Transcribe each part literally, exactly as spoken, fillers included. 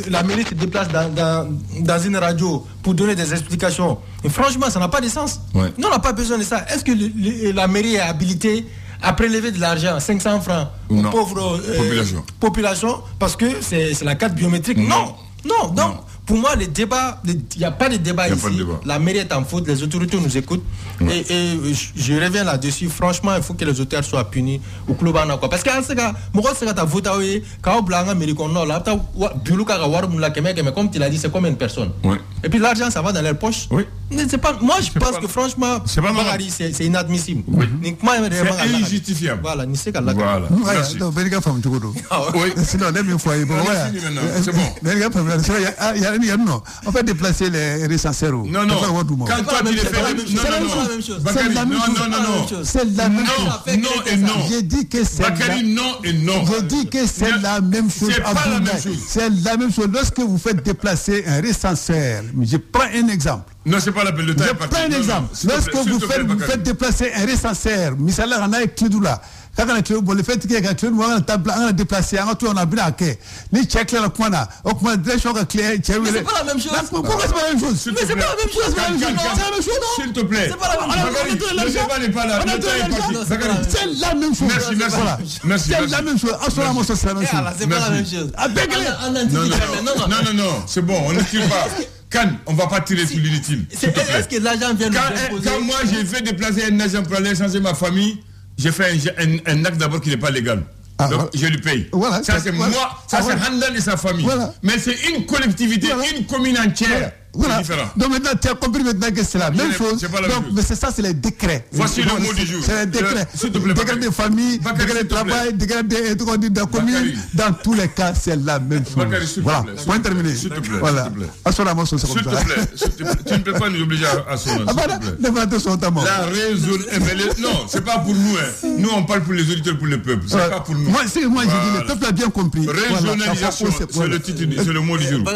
la mairie se déplace dans, dans, dans une radio pour donner des explications. Et franchement, ça n'a pas de sens. Ouais. Nous, on n'a pas besoin de ça. Est-ce que le, le, la mairie est habilitée à prélever de l'argent, cinq cents francs, aux non. pauvres euh, population. population, parce que c'est, c'est la carte biométrique? Non, non, non. Donc, pour moi, les débats, il n'y a pas de débat ici. De débat. La mairie est en faute, les autorités nous écoutent. Ouais. Et, et je reviens là-dessus. Franchement, il faut que les auteurs soient punis au club. Parce que, comme tu l'as dit, c'est combien de personnes? Oui. Et puis l'argent, ça va dans leur poche. Oui. C'est pas, moi, je c'est pense pas, que franchement, c'est, pas c'est, c'est inadmissible. Oui. C'est injustifiable. Voilà. Voilà. Merci. Donc, oui. Sinon, on aime une fois. C'est bon. Non, on peut déplacer les recenseurs. Non, non. Quand toi tu les fais, non, non, non, non, c'est la même chose. Non et non. J'ai dit que c'est Bakary, non et non. J'ai dit que c'est la même chose. C'est pas la même chose. C'est la même chose. Lorsque vous faites déplacer un recenseur, je prends un exemple. Non, c'est pas la peine de temps. Je prends un exemple. Lorsque vous faites, vous faites déplacer un recenseur, Misala Rana et Kidoula. Quand on a tué, le fait qu'il y a un on a table, on a déplacé, on a tout, on a bien hacké. Ni check là, le point là, on a direction claire, check. Mais c'est pas la même chose. Pourquoi c'est pas la même chose? Mais c'est pas la même chose. C'est la même chose. C'est la même chose. S'il te plaît. C'est pas la même chose. Le débat n'est pas là. C'est la même chose. Merci, merci. Merci. C'est la même chose. Assurément, c'est la même chose. C'est pas la même chose. Non, non, non, non, c'est bon, on ne tire pas. Quand on ne va pas tirer sur l'inutile. Est-ce que l'agent vient quand, quand moi j'ai fait déplacer un agent pour aller changer ma famille, j'ai fait un, un, un acte d'abord qui n'est pas légal. Ah, donc voilà. Je lui paye. Voilà, ça c'est voilà. moi, ça ah, c'est voilà. Handel et sa famille. Voilà. Mais c'est une collectivité, voilà. une commune entière. Voilà. Voilà. C'est différent. Donc maintenant, tu as compris maintenant que c'est la même chose. C'est pas la donc, même chose. Mais c'est ça, c'est les décrets. Voici le mot du jour. C'est les décrets. S'il te plaît, décret de famille, décret de travail, décret de la commune. Dans tous les cas, c'est la même chose. Bakary, voilà. Point terminé. S'il te plaît. Voilà. Assurément, c'est comme ça. S'il te plaît. Tu ne peux pas nous obliger à sonner. Ah, voilà. La raison. Non, c'est pas pour nous. Nous, on parle pour les auditeurs, pour le peuple. C'est pas pour nous. Moi, je dis, le peuple a bien compris. Régionalisation, c'est le titre, c'est le mot du jour.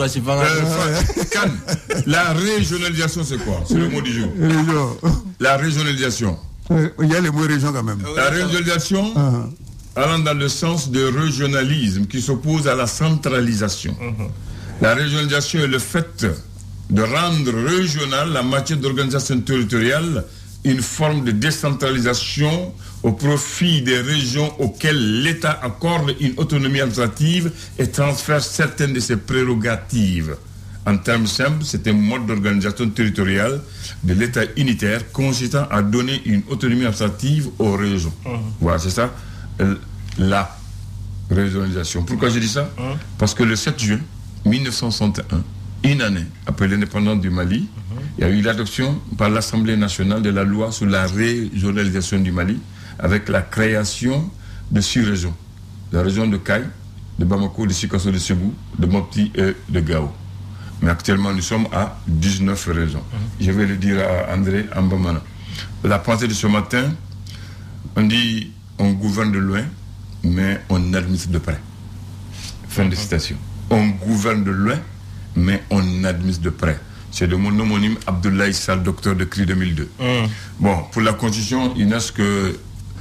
La régionalisation, c'est quoi? C'est le mot du jour. La régionalisation. Il y a le mot région quand même. La régionalisation uh-huh. allant dans le sens de régionalisme qui s'oppose à la centralisation. Uh-huh. La régionalisation est le fait de rendre régionale la matière d'organisation territoriale une forme de décentralisation au profit des régions auxquelles l'État accorde une autonomie administrative et transfère certaines de ses prérogatives. En termes simples, c'est un mode d'organisation territoriale de l'État unitaire consistant à donner une autonomie administrative aux régions. Mmh. Voilà, c'est ça, la régionalisation. Pourquoi je dis ça? mmh. Parce que le sept juin mille neuf cent soixante et un, une année après l'indépendance du Mali, mmh. il y a eu l'adoption par l'Assemblée nationale de la loi sur la régionalisation du Mali, avec la création de six régions. La région de Kaï, de Bamako, de Sikasso, de Ségou, de Mopti et de Gao. Mais actuellement, nous sommes à dix-neuf régions. Mmh. Je vais le dire à André Ambamana. La pensée de ce matin, on dit on gouverne de loin, mais on administre de près. Fin mmh. de citation. On gouverne de loin, mais on administre de près. C'est de mon homonyme Abdoulaye Sall, docteur de C R I deux mille deux. Mmh. Bon, pour la Constitution, il ne reste que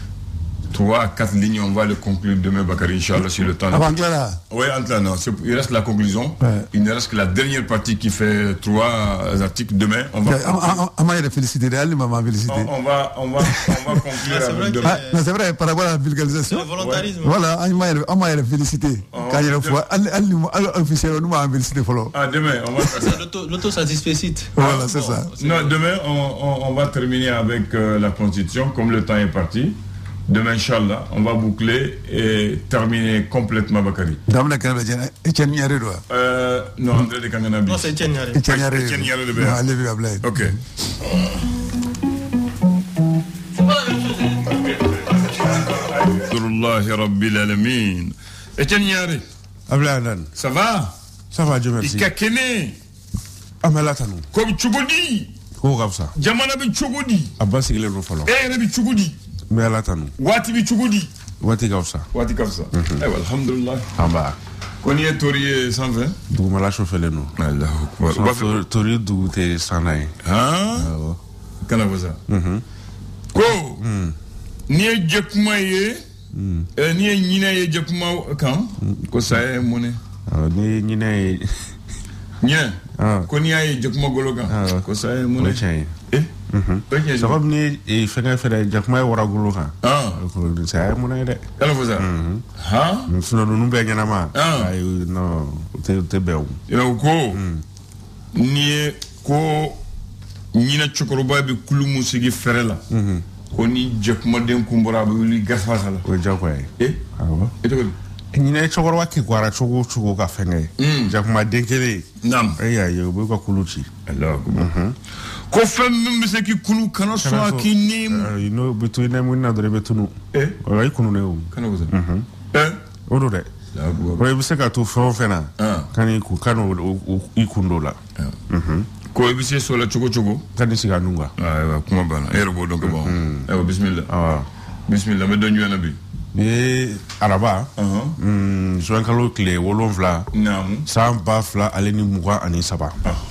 trois à quatre lignes, on va le conclure demain, Bakary, Inch'Allah, sur le temps. Avant que là. Oui, entre là, non. Il reste la conclusion. Ouais. Il ne reste que la dernière partie qui fait trois articles. Demain, on va. On va les féliciter, maman féliciter. On va, on va, on va conclure avec demain. Ah, non, c'est vrai, par rapport à la vulgarisation. C'est le volontarisme. Ouais. Voilà, on va les féliciter. Quand il y a une fois, l'officiel, nous va féliciter. Ah, demain, on va faire ça. L'autosatisfecite. Voilà, c'est ça. Non, demain, on va terminer avec la Constitution, comme le temps est parti. Demain, Inch'Allah, on va boucler et terminer complètement Bakary. Etienne Niaré doit. Euh, non, André de Kanganabi. Non, c'est Etienne Niaré. Etienne Niaré. Etienne Niaré de Béa. Allez, vive la blague. Ok. C'est pas la même chose. Alhamdulillahi Rabbil Alamin. Etienne Niaré. Abladan. Ça va? Ça va, Dieu merci. Ikakene. Amelatanu. Comme Tchougodi. Ko gafsa. Jamana bi Tchougodi. Abba sigile ro falo. Eh, Rabi Tchougodi. Mais à l'attendre. Wati bi Tchougodi. Wati Gausa. Wati Gausa. Eh, alhamdulillah. Ah bah. Qu'on y est Tori cent vingt. D'où me l'a chauffé les noms. Allah. Tori d'où t'es sanaï. Ah. Qu'en a-vous ça? Ko. Ni Djekma ye. Ni Nina ye Djekma quand? Ko ça est monnaie. ni ni ne Nya. Ko ni ay Jakuma Gologa. Ko sa e mo ne. Eh? Mhm. So comme ni e fenga fere Jakuma wara Gologa. Ah. Ko sa e mo ne de. Kala fo sa. Mhm. Ha? Mfuno no numbe nyana ma. Ay no te te bew. Yo ko. Ni ko ni na chokoroba be kulumu sigi fere la. Mhm. Ko ni Jakuma den kumbura be li gasfa sala. Ko jakwa. Eh? Ah wa. E to ni ne chokoro wa ki gwara chogo chogo ka fenge. Jakuma denkele. Nam. Eya yo be ko kuluchi. Alors. Mhm. Ko fem mbese ki kulu kana so akini. You know between them we na dore betunu. Eh? Ora ikunu ne o. Kana ko. Mhm. Eh? Odo de. Ora bise ka to fo fena. Kani ku kanu ikundola. Mhm. Ko bise so la chogo chogo. Kani siga nunga. Ah kuma bana. Ero bo donc bon. Eh bismillah. Ah. Bismillah me donju na bi. Ni araba mm so kalo kle wolonvla naam samba fla aleni muga ani saba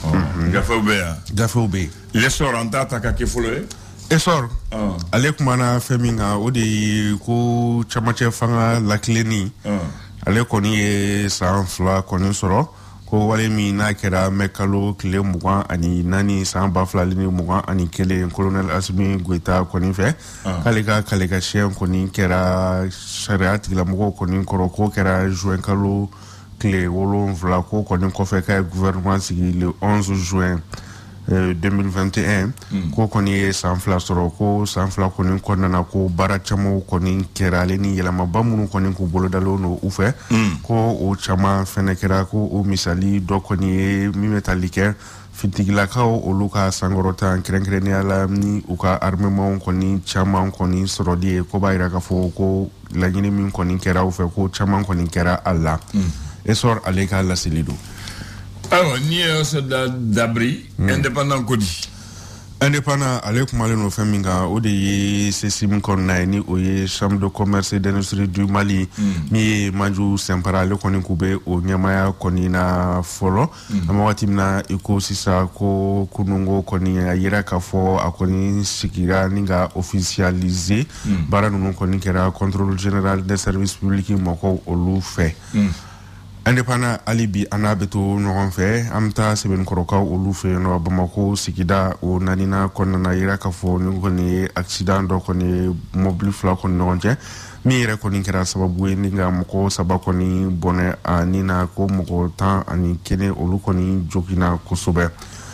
gafa be ya gafa be l'essor en data ka ke folo essor alek mana feminga odi ko chamache fanga la kleni ale koni e san fla koni soro ko wale mi na kera mekalo kle muga ani nani samba fla aleni muga ani kele colonel Asmi Goita koni fe kalega kalega shen koni kera shariat la mugo koni koroko kera juin kalo kle wolon vla ko koni ko fe ka gouvernement sigi le onze juin deux mille vingt et un ko koni san fla soro ko san fla koni konna ko bara chamo koni kera leni yela mabamunu koni ko bolodalo no ufe ko o chama fene kera ko o misali do koni mi metalike fitigila ka o luka sangorota krenkreni ala ni uka armement koni chama koni sorodi ko bayra ka fo ko la nyini min koni kera ufe ko chama koni kera alla esor aleka la silido. Alors, ni est d'abri, indépendant Kodi. Indépendant, avec Malino Feminga, ou de Sessim Kona, ni ou Chambre de commerce et d'industrie du Mali, mi Manju Sempara, le Konikoube, ou Nyamaya Konina Folo, Amawatimna, Iko Sisa, Ko Kunungo, Koni, Ayiraka Fo, Akoni Sikira, Ninga officialisé, Baranou Konikera, contrôle général des services publics, Moko, Olu fait. Indépendant alibi anabeto noron fe amta seben koroka olu fe no Bamako sikida o nanina konna yira ka fo ni ngoni accident do koni mobile fla kon nonje mi re koni kera sababu ni nga moko sabako ni bone anina ko moko tan ani kene olu koni jokina kusobe.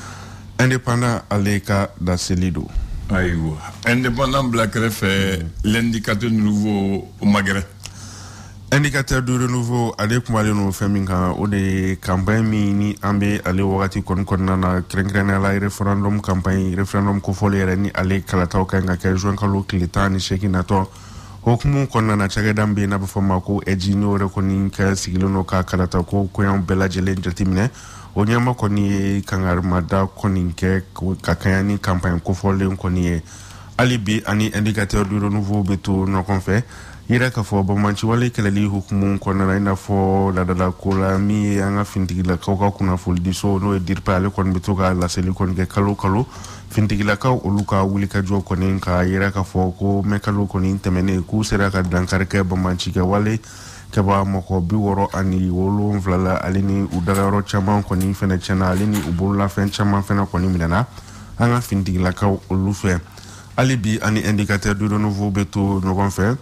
Indépendant aleka da selido aywa indépendant black ref l'indicateur nouveau au Maghreb. Indicateur du renouveau avec Malino Feminga ou de campagne mini ambe ale wakati kon kon na krenkrena la referendum campagne referendum ko folere ni ale kala taw kanga ke joan kalo klitani shekinato hokmu kon na chaga dambe na bafama ko ejino re konin ka sigilono ka kala taw ko ko yam bela jele jatimine onyama koni kangar mada konin ke kakayani campagne ko fole koni alibi ani indicateur du renouveau beto no konfe ira ka fo ba manchi wale kelali hukumu kona na ina fo la dada kola mi anga fintigila ka ka kuna ful diso no e dir pale kon bituga la seli kon ke kalo kalo fintigila ka uluka wulika jo konen ka ira ka fo ko me kalo konin temene ku sera ka dankar ke ba manchi ke wale ke ba moko bi woro ani wolo vlala alini udara ro chama konin fene chana alini ubulla fen chama fene konin milana anga fintigila ka ulufe alibi ani indicateur du renouveau beto no kon fait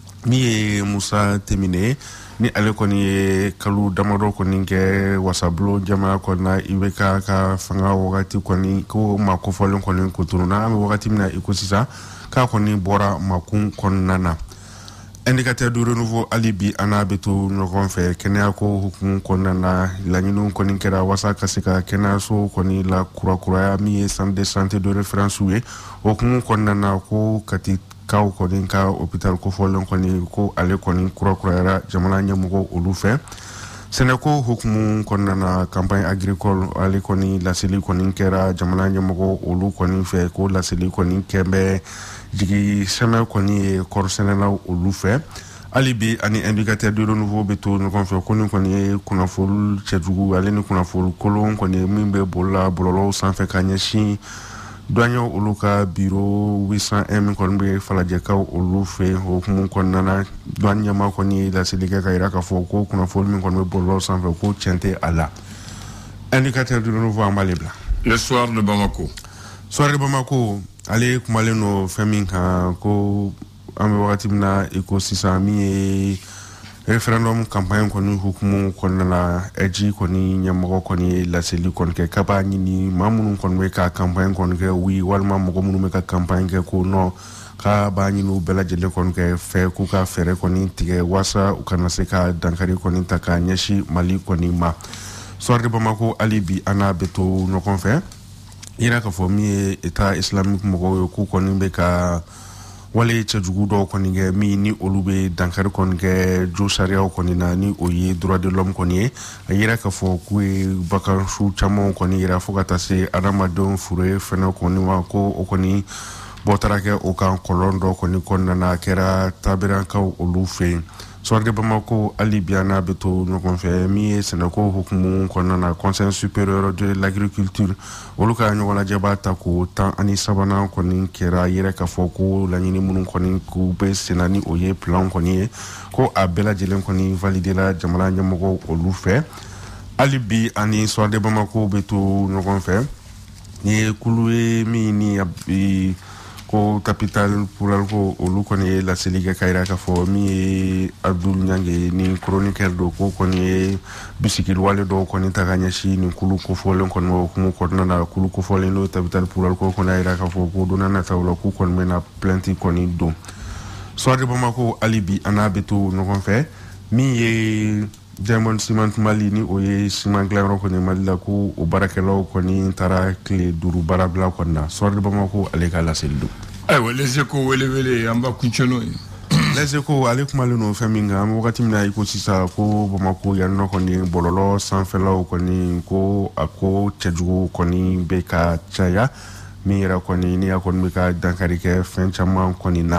mi Musa Temine ni ale koni kalu damado koni ke wasablo jama kona iweka ka fanga wakati koni ko makofolo koni kuturuna ami wakati mina ikosisa ka koni bora makun konnana. Indicateur du renouveau alibi anabeto nokon fe kenya ko hukun konnana lanyinu koni kera wasa kasika kena so koni la kura kura mi centre de santé de référence we hukun konnana ko kati kaw koni ka hôpital ko folon koni ko ale koni kura kura jamana nyamugo olufe seneko hukumu konna na campagne agricole ale koni la seli koni kera jamana nyamugo olu koni fe ko la seli koni kembe jigi sema koni korsenela olufe alibi ani indicateur de renouveau beto no konfe koni koni kuna fol chedugu ale ni kuna fol kolon koni mimbe bola bololo sanfe kanyeshi douanier olu ka bureau huit cent un min kɔni bɛ falajɛkaw olu fɛ hokumu kɔnɔna na douane ɲɛmaa kɔni laseli kɛ ka yira k'a fɔ ko kunnafoni min kɔni bɛ bɔlɔlɔ sanfɛ ko tiɲɛ tɛ a la. Indicateur du renouveau an b'ale bila. Le soir de Bamako. Soir de Bamako ale kumalen no fɛn min kan ko an bɛ wagati min na i ko sisan min ye référendum campagne kɔni hukumu kɔnɔna na eji kɔni ɲɛmɔgɔ kɔni ye laseli kɔni kɛ k'a b'a ɲini maa minnu kɔni bɛ ka campagne kɔni kɛ oui walima mɔgɔ minnu bɛ ka campagne kɛ ko non k'a b'a ɲini u bɛɛ lajɛlen kɔni kɛ fɛ k'u ka fɛɛrɛ kɔni tigɛ walasa u kana se ka dankari kɔni ta ka ɲɛsin Mali kɔni ma. Soir de Bamako hali bi an n'a bɛ to ɲɔgɔn fɛ yira k'a fɔ min ye État islamique mɔgɔw ye k'u kɔni bɛ ka wale cɛjugu dɔw kɔni kɛ min ni olu bɛ dankari kɔni kɛ jo sariyaw kɔni na ni o ye droit de l'homme kɔni ye a yira k'a fɔ k'u ye bakansu camanw kɔni yira fo ka taa se adamadenw fure fɛnɛ kɔni ma ko o kɔni bɔ taara kɛ o kan kɔlɔn dɔ kɔni kɔnɔna na a kɛra tabirankaw olu fɛ yen. Soir de Bamako hali bi an n'a bɛ to ɲɔgɔn fɛ min ye sɛnɛko hukumu kɔnɔna na conseil supérieur de l'agriculture olu ka ɲɔgɔn lajɛ b'a ta ko tan ani sabanan kɔni kɛra yɛrɛ k'a fɔ ko laɲini minnu kɔni k'u bɛ senna ni o ye plan kɔni ye ko a bɛɛ lajɛlen kɔni validera jamana ɲɛmɔgɔw olu fɛ. Hali bi ani Soir de Bamako bɛ to ɲɔgɔn fɛ ni ye kulu ye min ni a ko capital plural ko olu kɔni ye laseli kɛ ka yira k'a fɔ min ye Abdul Nyange ni chroniqueur do ko kɔni ye bisikili wale dɔw kɔni ta ka ɲɛsin nin kulu kofɔlen kɔni ma hukumu kɔnɔna na kulu kofɔlen n'o capital plural ko kɔni a yira k'a fɔ ko donna nataw la k'u kɔni bɛna plainte kɔni don. Soir de Bamako hali bi an n'a bɛ to ɲɔgɔn fɛ min ye Diamond Cement Mali ni o ye ciment dilanyɔrɔ kɔni Mali la ko o baarakɛlaw kɔni taara tile duuru baara bila kɔni na. Soir de Bamako ale ka laseli don. Ayiwa les échos welewele an b'a kuncɛ n'o ye. Les échos ale kumalen no fɛn min kan an bɛ wagati min na i ko sisan ko Bamako yan nɔ kɔni bɔlɔlɔ sanfɛlaw kɔni ko a ko cɛjugu kɔni bɛ ka caya min yɛrɛ kɔni ni a kɔni bɛ ka dankari kɛ fɛn caman kɔni na.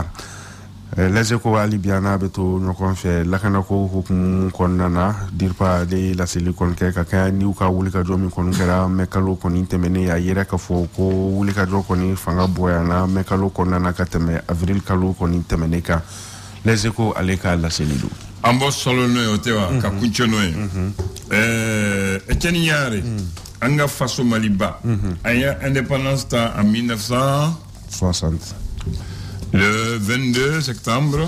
Les échos hali bi an n'a bɛ to ɲɔgɔn fɛ lakanako hukumu kɔnɔna na DIRPA ale laseli kɔni kɛ ka kɛ ni u ka wulikajɔ min kɔni kɛra mɛ kalo kɔni tɛmɛnen a yɛrɛ k'a fɔ ko wulikajɔ kɔni fanga boyana mɛ kalo kɔnɔna na ka tɛmɛ avril kalo kɔni tɛmɛnen kan. Les échos ale ka laseli don. An bɔ sɔlɔ n'o ye o tɛ wa ka kuncɛ n'o ye. ɛɛ Etienne Ɲare an ka faso Maliba an ye indépendance ta en mille neuf cent soixante. Le vingt-deux septembre,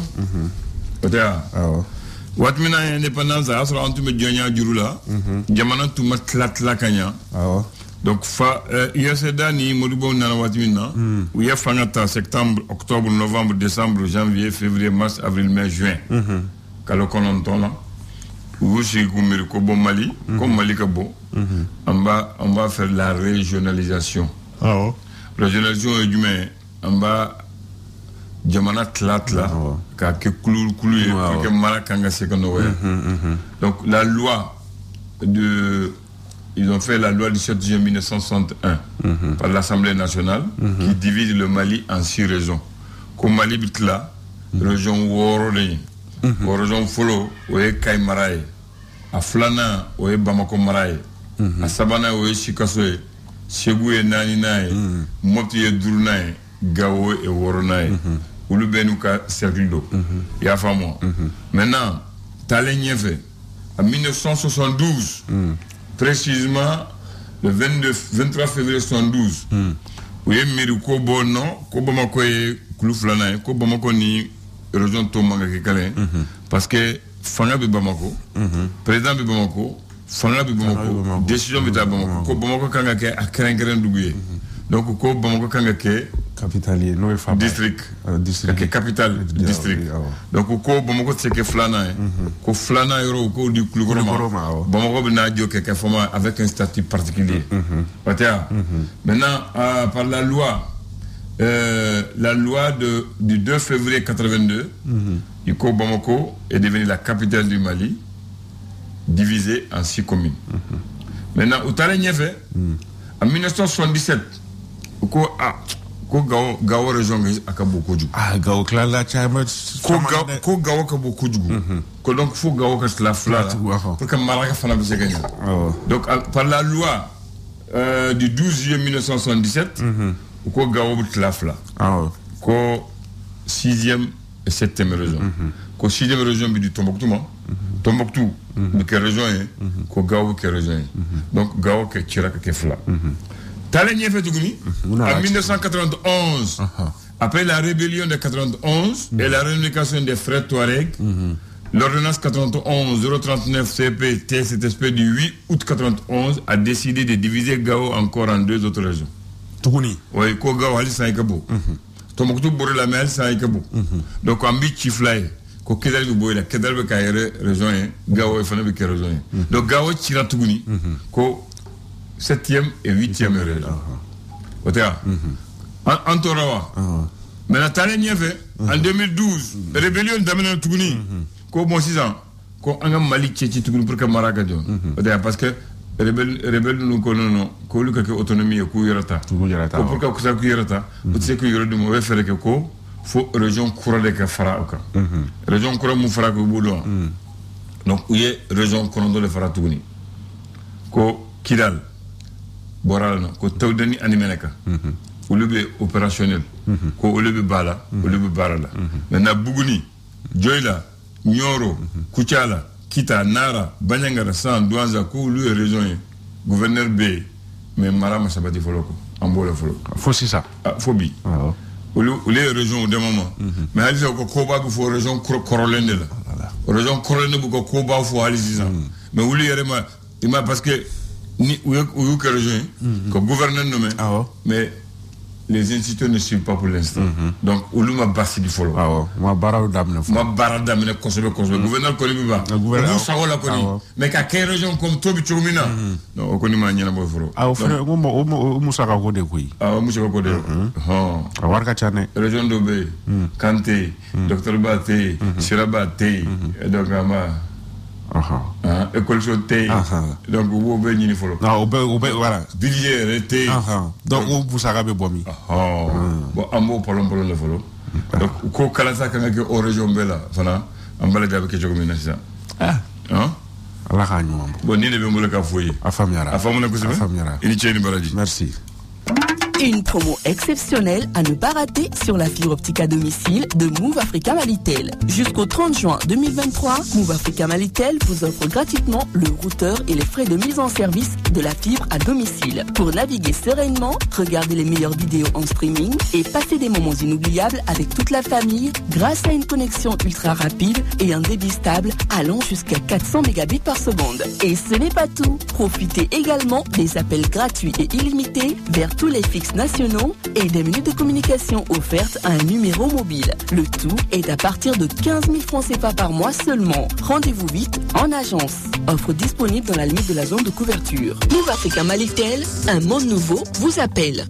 waati min na indépendance a y'a sɔrɔ an tun bɛ jɔnya juru la jamana tun ma tila tila ka ɲa donc fa U S A D A ni Modibo nana waati min na u ye fanga ta septembre octobre novembre décembre janvier février mars avril mai juin kalo kɔnɔntɔn la u y'u sigi k'u miiri ko bɔ Mali ko Mali ka bɔ on va on va faire la régionalisation. Régionalisation ye jumɛn ye an b'a jamana tila tila k'a kɛ kulu kulu ye pour que mara kan ka se ka nɔgɔya. Donc la loi de ils ont fait la loi du sept juin mille neuf cent soixante et un par l'Assemblée nationale qui divise le Mali en six régions. Ko Mali bɛ tila région wɔɔrɔ de ye. O région fɔlɔ o ye Kayi mara ye, a filanan o ye Bamako mara ye, a sabanan o ye Sikaso ye, Segu ye naaninan ye, Mopti ye duurunan ye, Gao ye wɔɔrɔnan ye. Olu bɛ n'u ka cercle do. I y'a faamu. Maintenant taalen ɲɛfɛ en mille neuf cent soixante-douze précisément le vingt-deux vingt-trois février soixante-douze u ye miiri ko bɔ non ko Bamako ye kulu filanan ye ko Bamako ni région to man ka kɛ kelen ye parce que fanga bɛ Bamako président bɛ Bamako fanga bɛ Bamako décision bɛ taa Bamako ko Bamako kan ka kɛ a kɛrɛnkɛrɛn dugu ye donc ko Bamako kan ka kɛ capitale ye n'o ye Faba district ka kɛ capitale district donc ko Bamako tɛ se kɛ filanan ye ko filanan yɔrɔ k'o di Kulukɔrɔ ma Bamako bɛ n'a jɔ kɛ kɛ fama avec un statut particulier o tɛ wa maintenant par la loi Euh, la loi de, du deux février quatre-vingt-deux, mm-hmm. Iko Bamako est devenue la capitale du Mali, divisée en six communes. Mm-hmm. Maintenant, au Talagnéfe, mm. en mille neuf cent soixante-dix-sept, ko ah, ko Gao Gao région a beaucoup de ah Gao Klala Chama, ko Gao ka beaucoup de ko donc faut Gao ka la fla pour que Maraka fana be se gagner. Donc par la loi euh, du douze juillet mille neuf cent soixante-dix-sept, mm-hmm. ko Gao Tlafla. Ah, ko sixième et septième région. Ko sixième région du Tombouctou, Tombouctou, qui est région, ko Gao qui est région. Donc Gao qui est Tchiraka qui est Fla. Talé fait Tougouni, en mille neuf cent quatre-vingt-onze, après la rébellion de quatre-vingt-onze et la réunification des frères Touareg, l'ordonnance quatre-vingt-onze zéro trente-neuf C P T S S P du huit août quatre-vingt-onze a décidé de diviser Gao encore en deux autres régions. Tougouni. Oui, ko Gao Ali Saïkabo. Tombouctou Boré la Mel Saïkabo. Donc en bit chiflaye, ko Kedal Boy la Kedal be Kaire région, Gao et Fana be région. Donc Gao Tchira Tougouni, ko septième et huitième région. Otea. Antorawa. Mais la Thaïlande y a fait, en deux mille douze, rébellion d'Amena Tougouni, ko bon six ans, ko anga Mali Tchétchi Tougouni pour que Maraga Dion. Parce que rebelle nous connaissons, ko lu que autonomie ko yorata. Ko pour que ko sa ko yorata, vous savez que yorodu mo we faire que ko faut région Koura de ka fara oka. Région Koura mu fara ko bodo. Donc où est région Korondo de fara Tougouni. Ko Kidal Boral no ko Tawdani Animeneka. Au lieu opérationnel, au lieu bala, au lieu barala. Maintenant Bougouni, Djoila, Nyoro, Kouchala, Kita, Nara, Banyangara, San, Douanza, Kou, lui région, gouverneur B, mais Marama Sabati Foloko, Ambola Foloko. Faut c'est ça. Phobie. Au lieu région de moment. Mais elle dit que Koba faut région Corolende là. Région Corolende pour Koba faut aller dix ans. Mais où lieu il m'a parce que ni où où que région, comme gouverneur nommé. Mais les institutions ne suivent pas pour l'instant. Mm-hmm. Donc, Oulouma Bassi du follow. Ah, ma barra d'amne. Ma barra d'amne, consommé, consommé. Gouverneur Kolibiba. Le gouverneur Saola Koli. Mais qu'à quelle région comme Tobi Chomina? Non, on connaît ma niana boy follow. Ah, au fait, au Moussaka Kode Kui. Ah, au Moussaka Kode. Ah, à Warkachane. Région d'Obé, Kanté, Docteur Baté, Sirabaté, donc Ama. Ah, école chaude. Donc, vous avez une follow. Non, voilà. Billier, été. Donc, vous savez, Bomi. Ah, bon, un mot pour l'homme le follow. Donc, ko kalasa quand même au région Bella, voilà, en balade avec les jogos ça. Ah, hein? Allah Khanyo. Bon, ni les bémols qu'à fouiller. Afamiara. Afamona Kousebe. Afamiara. Il tient une balade. Merci. Une promo exceptionnelle à ne pas rater sur la fibre optique à domicile de Move Africa Malitel. Jusqu'au trente juin deux mille vingt-trois, Move Africa Malitel vous offre gratuitement le routeur et les frais de mise en service de la fibre à domicile. Pour naviguer sereinement, regarder les meilleures vidéos en streaming et passer des moments inoubliables avec toute la famille grâce à une connexion ultra rapide et un débit stable allant jusqu'à quatre cents mégabits par seconde. Et ce n'est pas tout. Profitez également des appels gratuits et illimités vers tous les fixes nationaux et des minutes de communication offertes à un numéro mobile. Le tout est à partir de quinze mille francs C F A par mois seulement. Rendez-vous vite en agence. Offre disponible dans la limite de la zone de couverture. Move Africa Malitel, un monde nouveau vous appelle.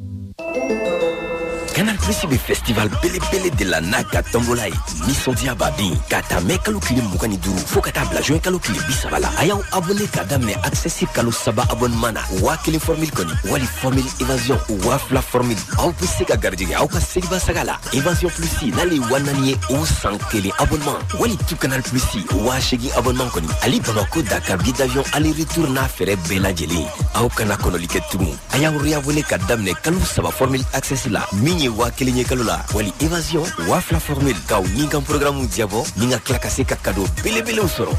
Canal Plus be festival bele bele de la Naka Tombolai Mission Diababi Kata me kalo kili mukani duru Fo kata bla join kalo kili bisabala Ayaw abonné kada me accessi kalo saba abonnemana Wa kili formule koni Wali formule évasion Waf la formule Aw pisse ka gardigi Aw ka seliba sagala Évasion plus si Nali wananye ou sans kili abonnement Wali tout Canal Plus si Wa shegi abonnement koni Ali Bamako Dakar billet d'avion Ali retour na fere bela jeli Aw kana kono like tumu Ayaw riavole kada me kalo saba formule accessi la Minye wa kelinye kalula wali évasion waf la formule kaw ninga programme diabo ninga klakase ka cadeau bele bele usoro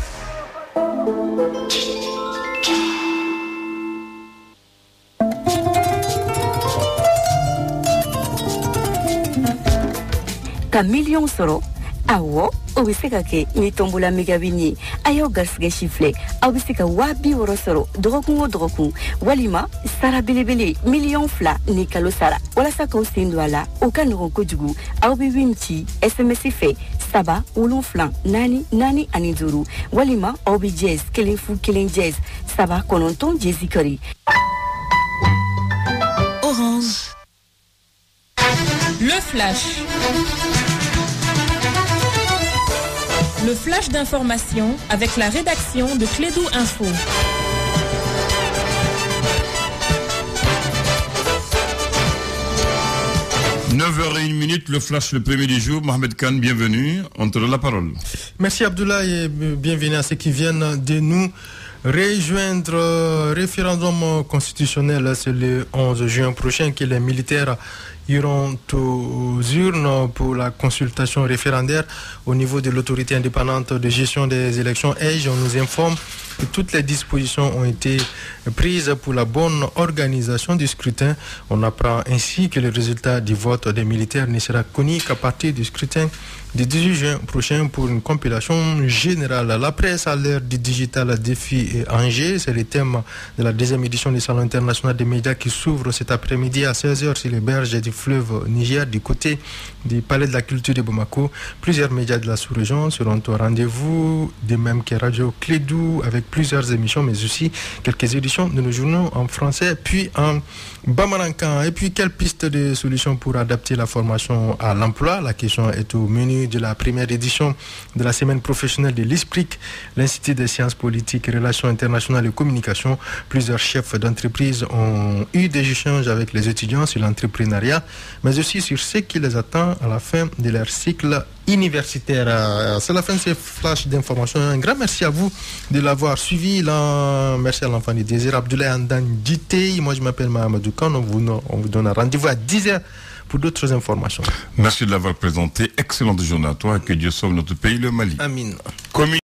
ka million usoro awo obiseka ke ni tombola megabini ayo gasge chifle obiseka wabi worosoro drokungo drokun walima sara belebele million fla ni kalosara wala saka usindwala okanuro kojugu awbi winchi sms fe saba ulun flan nani nani aniduru walima awbi jazz kelinfu kelin jazz saba kononton jezikari. Orange. Le flash. Le flash d'information avec la rédaction de Clédou Info. neuf heures zéro un, le flash le premier du jour. Mohamed Khan, bienvenue. On te donne la parole. Merci Abdoulaye et bienvenue à ceux qui viennent de nous rejoindre. Référendum constitutionnel, c'est le onze juin prochain que les militaires iront aux urnes pour la consultation référendaire au niveau de l'autorité indépendante de gestion des élections. Et on nous informe que toutes les dispositions ont été prises pour la bonne organisation du scrutin. On apprend ainsi que le résultat du vote des militaires ne sera connu qu'à partir du scrutin du dix-huit juin prochain pour une compilation générale. La presse à l'ère du digital, défi et enjeux, c'est le thème de la deuxième édition du Salon international des médias qui s'ouvre cet après-midi à seize heures sur les berges du fleuve Niger, du côté du Palais de la Culture de Bamako. Plusieurs médias de la sous-région seront au rendez-vous, de même que Radio Clédou, avec plusieurs émissions, mais aussi quelques éditions de nos journaux en français, puis en bamarankan. Et puis, quelle piste de solution pour adapter la formation à l'emploi? La question est au menu de la première édition de la semaine professionnelle de l'I S P R I C, l'Institut des sciences politiques, relations internationales et communication. Plusieurs chefs d'entreprise ont eu des échanges avec les étudiants sur l'entrepreneuriat, mais aussi sur ce qui les attend à la fin de leur cycle universitaire. C'est la fin de ces flashs d'informations. Un grand merci à vous de l'avoir suivi. Là, merci à l'enfant du désir, Abdoulaye Andan Dité. Moi, je m'appelle Mahamadou Khan. On vous, on vous donne rendez-vous à dix heures pour d'autres informations. Merci de l'avoir présenté. Excellente journée à toi et que Dieu sauve notre pays, le Mali. Amin. Commis